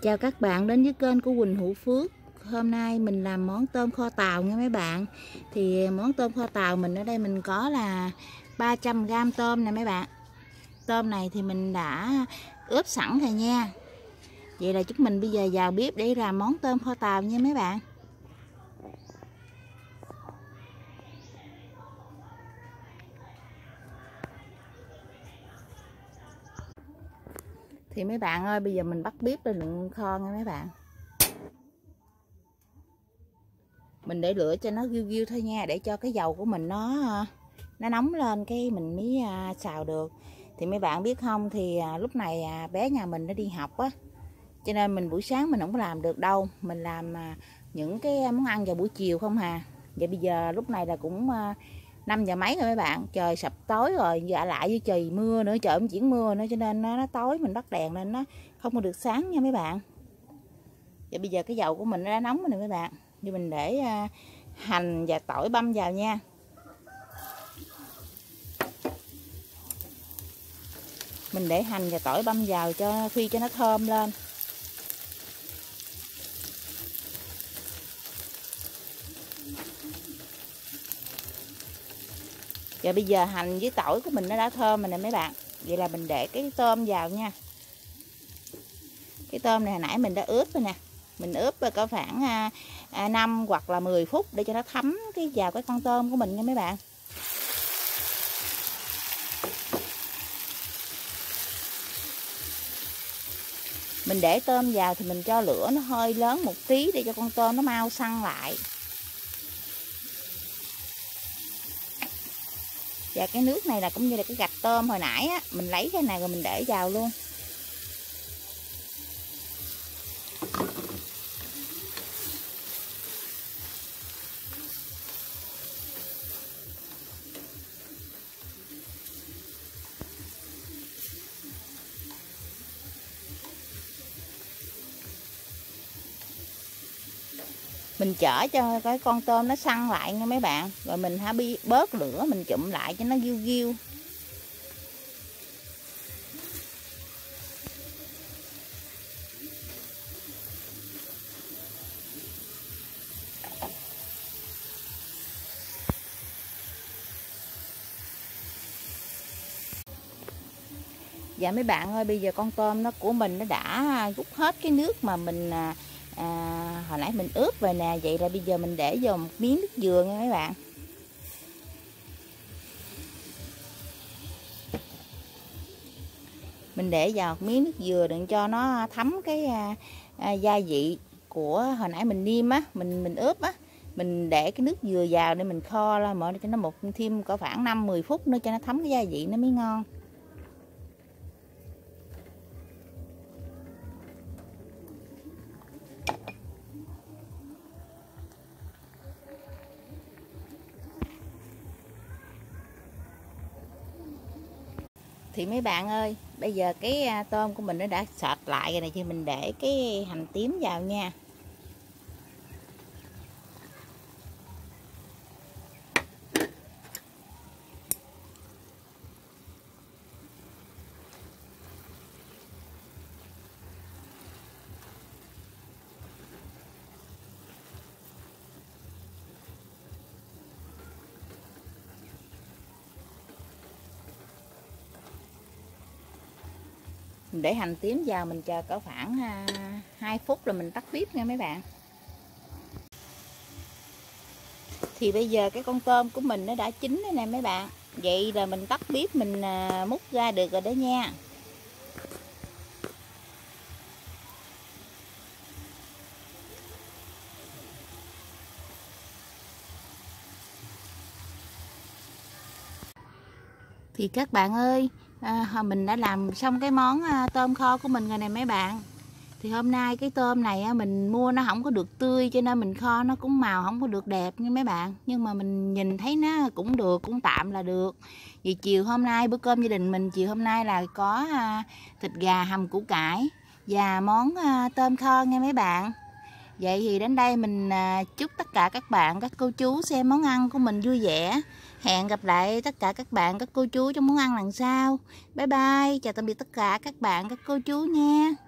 Chào các bạn đến với kênh của Quỳnh Hữu Phước. Hôm nay mình làm món tôm kho tàu nha mấy bạn. Thì món tôm kho tàu mình ở đây mình có là 300g tôm nè mấy bạn. Tôm này thì mình đã ướp sẵn rồi nha. Vậy là chúng mình bây giờ vào bếp để làm món tôm kho tàu nha mấy bạn. Thì mấy bạn ơi, bây giờ mình bắt bếp lên đựng kho nha mấy bạn. Mình để lửa cho nó riu thôi nha, để cho cái dầu của mình nó nóng lên cái mình mới xào được. Thì mấy bạn biết không, thì lúc này bé nhà mình nó đi học á, cho nên mình buổi sáng mình không có làm được đâu. Mình làm những cái món ăn vào buổi chiều không hà. Vậy bây giờ lúc này là cũng 5 giờ mấy rồi mấy bạn, trời sập tối rồi, dạ lại với trời mưa nữa, trời cũng chuyển mưa nữa, cho nên nó tối mình bắt đèn lên nó không có được sáng nha mấy bạn. Vậy bây giờ cái dầu của mình nó đã nóng rồi nè mấy bạn, thì mình để hành và tỏi băm vào nha. Mình để hành và tỏi băm vào cho phi cho nó thơm lên. Và bây giờ hành với tỏi của mình nó đã thơm rồi nè mấy bạn. Vậy là mình để cái tôm vào nha. Cái tôm này hồi nãy mình đã ướp rồi nè. Mình ướp có khoảng 5 hoặc là 10 phút để cho nó thấm vào cái con tôm của mình nha mấy bạn. Mình để tôm vào thì mình cho lửa nó hơi lớn một tí để cho con tôm nó mau săn lại. Và cái nước này là cũng như là cái gạch tôm hồi nãy á, mình lấy cái này rồi mình để vào luôn. Mình chở cho cái con tôm nó săn lại nha mấy bạn. Rồi mình bớt lửa, mình chụm lại cho nó riu riu. Dạ mấy bạn ơi, bây giờ con tôm nó của mình nó đã rút hết cái nước mà mình hồi nãy mình ướp rồi nè. Vậy là bây giờ mình để vô một miếng nước dừa nha mấy bạn. Mình để vào một miếng nước dừa đừng cho nó thấm cái gia vị của hồi nãy mình nêm á, mình ướp á. Mình để cái nước dừa vào để mình kho lên mọi cho nó thêm có khoảng 5-10 phút nữa cho nó thấm cái gia vị nó mới ngon. Thì mấy bạn ơi, bây giờ cái tôm của mình nó đã sệt lại rồi này, thì mình để cái hành tím vào nha. Mình để hành tím vào, mình chờ có khoảng 2 phút rồi mình tắt bếp nha mấy bạn. Thì bây giờ cái con tôm của mình nó đã chín rồi nè mấy bạn. Vậy là mình tắt bếp, mình múc ra được rồi đó nha. Thì các bạn ơi, mình đã làm xong cái món tôm kho của mình rồi nè mấy bạn. Thì hôm nay cái tôm này mình mua nó không có được tươi, cho nên mình kho nó cũng màu không có được đẹp nha mấy bạn. Nhưng mà mình nhìn thấy nó cũng được, cũng tạm là được. Vì chiều hôm nay bữa cơm gia đình mình chiều hôm nay là có thịt gà hầm củ cải và món tôm kho nha mấy bạn. Vậy thì đến đây mình chúc tất cả các bạn, các cô chú xem món ăn của mình vui vẻ. Hẹn gặp lại tất cả các bạn, các cô chú trong món ăn lần sau. Bye bye, chào tạm biệt tất cả các bạn, các cô chú nha.